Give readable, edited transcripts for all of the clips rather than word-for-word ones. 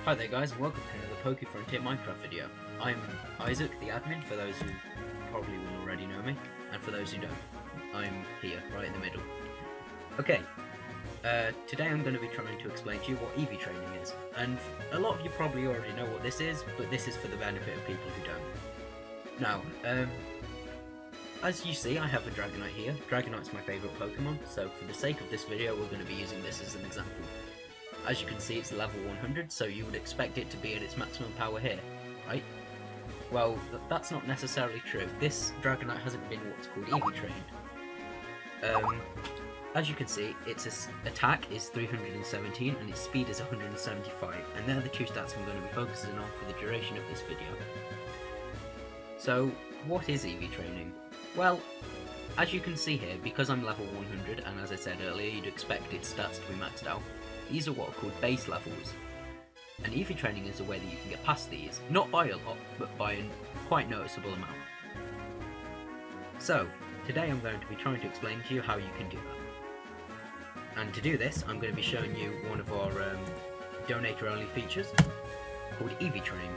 Hi there guys and welcome to another Pokefrontier Minecraft video. I'm Isaac, the admin, for those who probably will already know me, and for those who don't, I'm here, right in the middle. Okay, today I'm going to be trying to explain to you what EV training is, and a lot of you probably already know what this is, but this is for the benefit of people who don't. Now, as you see, I have a Dragonite here. Dragonite's my favourite Pokemon, so for the sake of this video we're going to be using this as an example. As you can see, it's level 100, so you would expect it to be at its maximum power here, right? Well, that's not necessarily true. This Dragonite hasn't been what's called EV trained. As you can see, its attack is 317 and its speed is 175, and they're the two stats I'm going to be focusing on for the duration of this video. So, what is EV training? Well, as you can see here, because I'm level 100, and as I said earlier, you'd expect its stats to be maxed out, these are what are called base levels. And EV training is a way that you can get past these, not by a lot, but by a quite noticeable amount. So, today I'm going to be trying to explain to you how you can do that. And to do this, I'm going to be showing you one of our donator-only features called EV Training.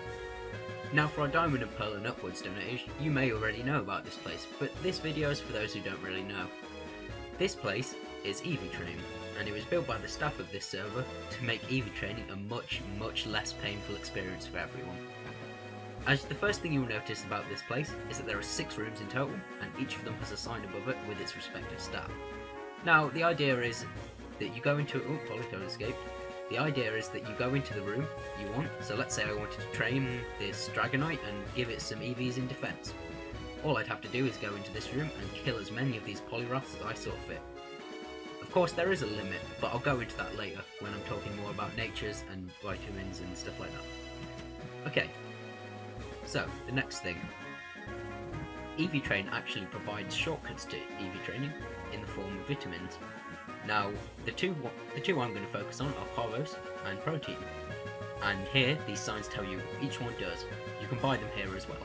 Now for our Diamond and Pearl and upwards donators, you may already know about this place, but this video is for those who don't really know. This place is EV Training, and it was built by the staff of this server to make EV training a much less painful experience for everyone. As the first thing you'll notice about this place is that there are 6 rooms in total, and each of them has a sign above it with its respective stat. Now the idea is that you go into don't escape. The idea is that you go into the room you want, so let's say I wanted to train this Dragonite and give it some EVs in defense. All I'd have to do is go into this room and kill as many of these Poliwraths as I saw fit. Of course there is a limit, but I'll go into that later when I'm talking more about natures and vitamins and stuff like that. Okay, so the next thing. EV Train actually provides shortcuts to EV training in the form of vitamins. Now, the two I'm going to focus on are Carbos and Protein. And here, these signs tell you what each one does. You can buy them here as well.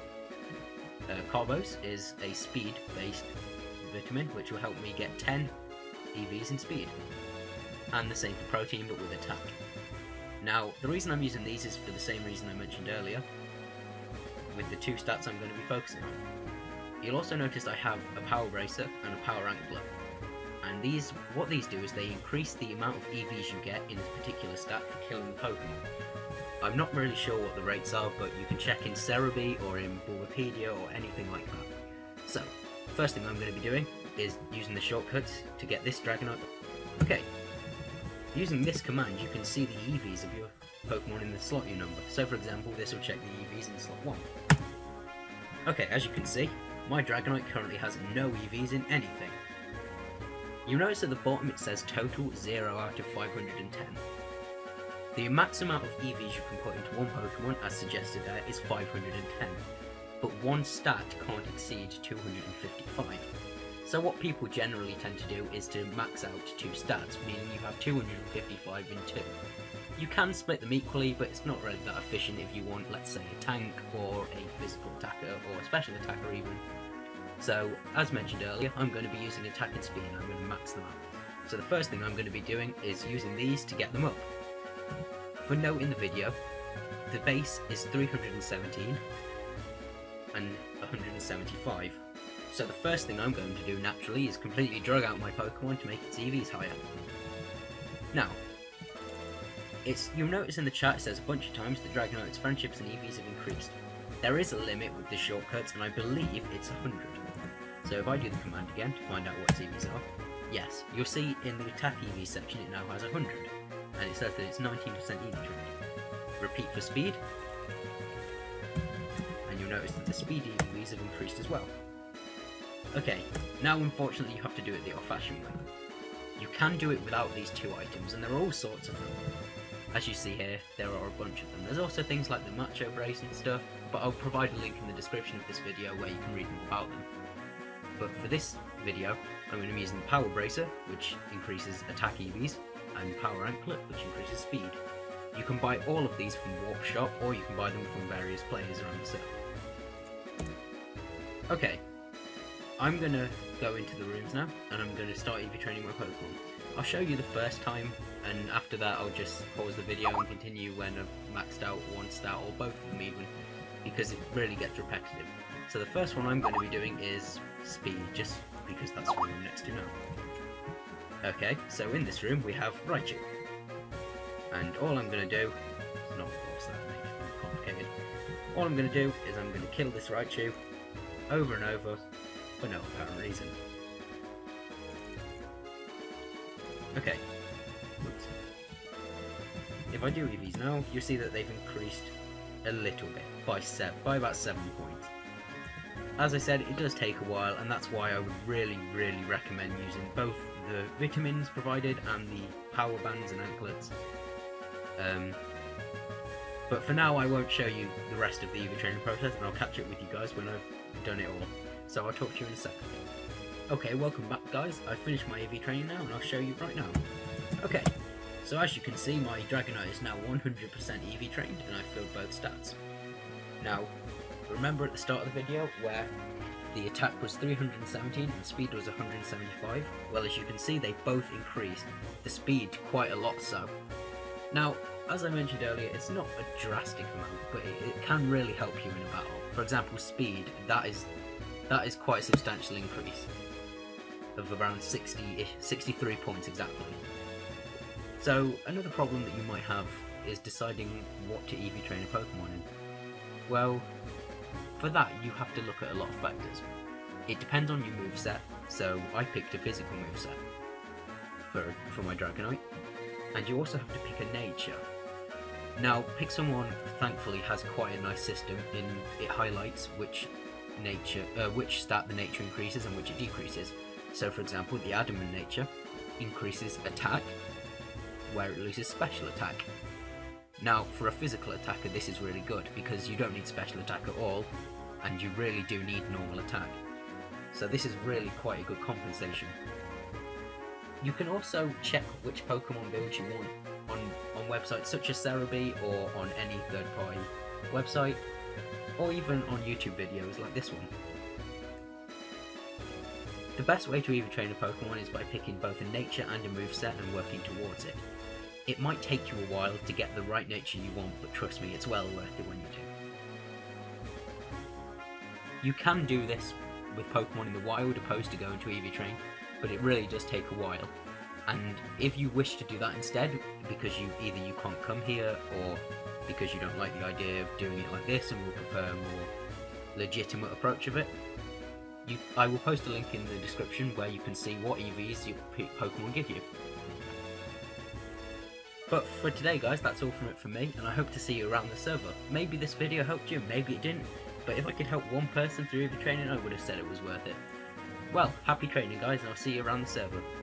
Carbos is a speed-based vitamin, which will help me get 10 EVs in speed. And the same for Protein, but with attack. Now, the reason I'm using these is for the same reason I mentioned earlier, with the 2 stats I'm going to be focusing on. You'll also notice I have a Power Bracer and a Power Anklet. And what these do is they increase the amount of EVs you get in a particular stat for killing the Pokemon. I'm not really sure what the rates are, but you can check in Cerebi or in Bulbapedia or anything like that. So, first thing I'm going to be doing is using the shortcuts to get this Dragonite. Okay, using this command you can see the EVs of your Pokemon in the slot you number. So for example, this will check the EVs in slot 1. Okay, as you can see, my Dragonite currently has no EVs in anything. You notice at the bottom it says total 0 out of 510. The max amount of EVs you can put into one Pokemon, as suggested there, is 510, but one stat can't exceed 255. So what people generally tend to do is to max out 2 stats, meaning you have 255 in 2. You can split them equally, but it's not really that efficient if you want, let's say, a tank or a physical attacker or a special attacker even. So, as mentioned earlier, I'm going to be using attack and speed and I'm going to max them out. So the first thing I'm going to be doing is using these to get them up. For note in the video, the base is 317 and 175. So the first thing I'm going to do naturally is completely drug out my Pokemon to make its EVs higher. Now, you'll notice in the chat it says a bunch of times the Dragonite's friendships and EVs have increased. There is a limit with the shortcuts and I believe it's 100. So if I do the command again to find out what its EVs are, yes, you'll see in the attack EV section it now has 100. And it says that it's 19% EV trained. Repeat for speed, and you'll notice that the speed EVs have increased as well. Okay, now unfortunately you have to do it the old-fashioned way. You can do it without these 2 items, and there are all sorts of them. As you see here, there are a bunch of them. There's also things like the Macho Brace and stuff, but I'll provide a link in the description of this video where you can read more about them. But for this video, I'm going to be using the Power Bracer, which increases attack EVs, and Power Anklet, which increases speed. You can buy all of these from Warp Shop, or you can buy them from various players around the server. Okay, I'm going to go into the rooms now, and I'm going to start EV training my Pokemon. I'll show you the first time, and after that I'll just pause the video and continue when I've maxed out one stat, or both of them even, because it really gets repetitive. So the first one I'm going to be doing is speed, just because that's what I'm next to now. Okay, so in this room we have Raichu, and all I'm going to do, not of course that makes it complicated, all I'm going to do is I'm going to kill this Raichu over and over for no apparent reason. Okay, oops. If I do EVs now, you'll see that they've increased a little bit, by about 7 points. As I said, it does take a while, and that's why I would really recommend using both the vitamins provided and the power bands and anklets. But for now I won't show you the rest of the EV training process, and I'll catch up with you guys when I've done it all. So I'll talk to you in a second. Okay, welcome back guys, I've finished my EV training now, and I'll show you right now. Okay, so as you can see, my Dragonite is now 100% EV trained, and I've filled both stats. Now, remember at the start of the video where the attack was 317 and the speed was 175? Well, as you can see, they both increased the speed quite a lot so. Now, as I mentioned earlier, it's not a drastic amount, but it can really help you in a battle. For example, speed, that is quite a substantial increase of around 63 points exactly. So another problem that you might have is deciding what to EV train a Pokemon in. Well, for that you have to look at a lot of factors. It depends on your moveset, so I picked a physical moveset for my Dragonite, and you also have to pick a nature. Now, Pixelmon thankfully has quite a nice system in it highlights which stat the nature increases and which it decreases. So for example, the Adamant nature increases attack, where it loses special attack. Now, for a physical attacker this is really good, because you don't need special attack at all, and you really do need normal attack. So this is really quite a good compensation. You can also check which Pokemon builds you want on websites such as Cerebi, or on any third-party website, or even on YouTube videos like this one. The best way to EV train a Pokemon is by picking both a nature and a moveset and working towards it. It might take you a while to get the right nature you want, but trust me, it's well worth it when you do. You can do this with Pokemon in the wild opposed to going to EV train, but it really does take a while. And if you wish to do that instead, because either you can't come here, or because you don't like the idea of doing it like this and will prefer a more legitimate approach of it, I will post a link in the description where you can see what EVs your Pokemon give you. But for today guys, that's all from it from me, and I hope to see you around the server. Maybe this video helped you, maybe it didn't, but if I could help one person through EV training, I would have said it was worth it. Well, happy training guys, and I'll see you around the server.